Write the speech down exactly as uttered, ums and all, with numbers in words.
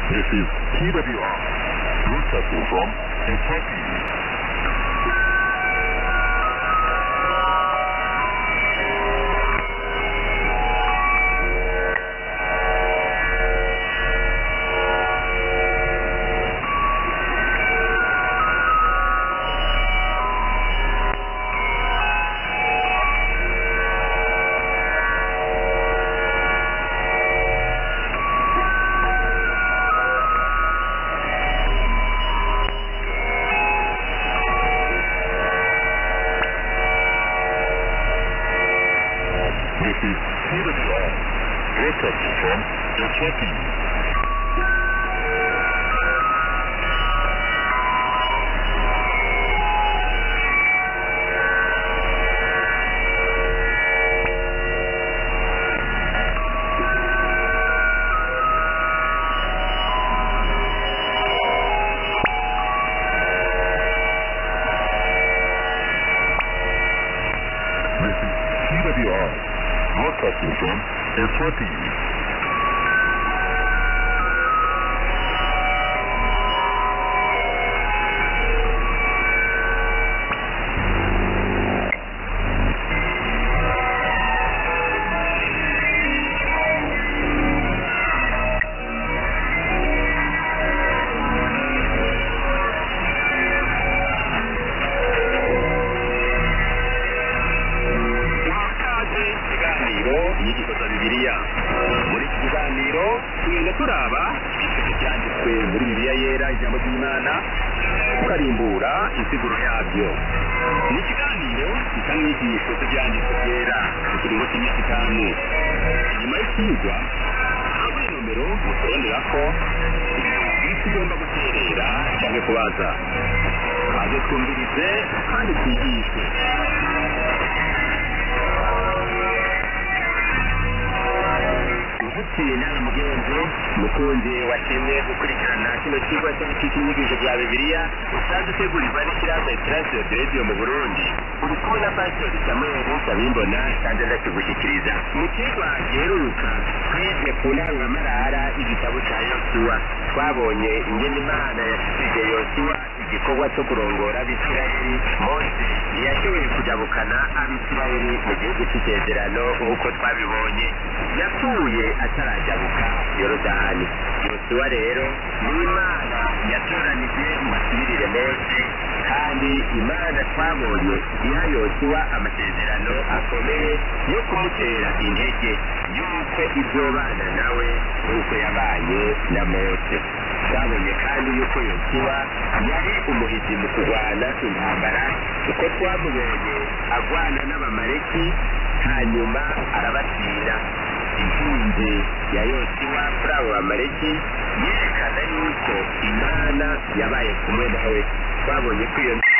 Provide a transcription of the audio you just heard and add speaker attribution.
Speaker 1: This is T W R, broadcasting from Ethiopia. This is T W R, broadcasting from Ethiopia. This is T W R, broadcasting from Ethiopia. inyigisho za Bibiliya. Muri iki kiganiro tugenda turaba ibintu byanditswe muri Bibiliya yera, ijambo ry'Imana, tukarimbura insiguro yabyo. Ni ikiganiro gitanga inyigisho z'ibyanditswe byera mu kiringo cy'iminsi itanu. Nyuma y'ikigwa haba inomero mutorondera ko ibintu ugomba guterera cyangwa kubaza. Kaze twumvirize kandi twigishwe. Nawe mugenzi mukunzi washimye gukurikirana kino kigo cy'inyigisho bya Bibiliya usanzwe utegurirwa n'ishyirahamwe Transio Radio mu Burundi. Uri kumwe na Pastor Samuel Sabimbona kandi ndakigushyikiriza. Mu kigwa giheruka twize ku ntangamarara igitabo cya Yosuwa. Twabonye ingene Imana yashyize Yosuwa igikorwa cyo kurongora Abisirayeli. Mose yashoboye kujabukana Abisirayeli mu gihugu cy'isezerano nk'uko twabibonye. Yapfuye atarajabuka Yorodani. Yosuwa rero ni Imana yatoranije mu masubirire Mose, kandi Imana twabonye iha Yosuwa amasezerano akomeye yo kumutera intege y'uko izobana nawe nk'uko yabanye na Mose. Twabonye kandi yuko Yosuwa yari umuhizi mu kurwana intambara, uko twamubonye agwana n'Abamaleki hanyuma arabatsinda. Intsinzi ya Yosuwa kuri abo Bamaleki yerekana yuko Imana yabaye kumwe nawe. Twabonye ko iyo